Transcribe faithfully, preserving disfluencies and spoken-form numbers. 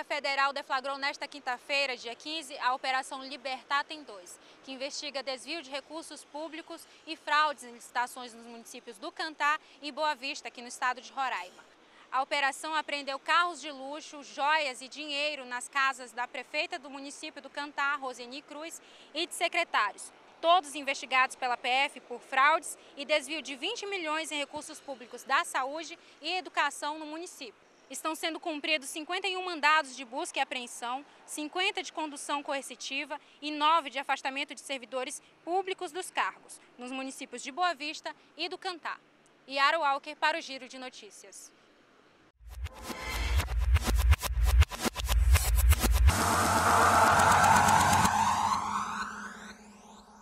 Polícia Federal deflagrou nesta quinta-feira, dia quinze, a Operação Libertatem dois, que investiga desvio de recursos públicos e fraudes em licitações nos municípios do Cantá e Boa Vista, aqui no estado de Roraima. A operação apreendeu carros de luxo, joias e dinheiro nas casas da prefeita do município do Cantá, Roseni Cruz, e de secretários, todos investigados pela P F por fraudes e desvio de vinte milhões em recursos públicos da saúde e educação no município. Estão sendo cumpridos cinquenta e um mandados de busca e apreensão, cinquenta de condução coercitiva e nove de afastamento de servidores públicos dos cargos, nos municípios de Boa Vista e do Cantá. Yara Walker para o Giro de Notícias. Ah!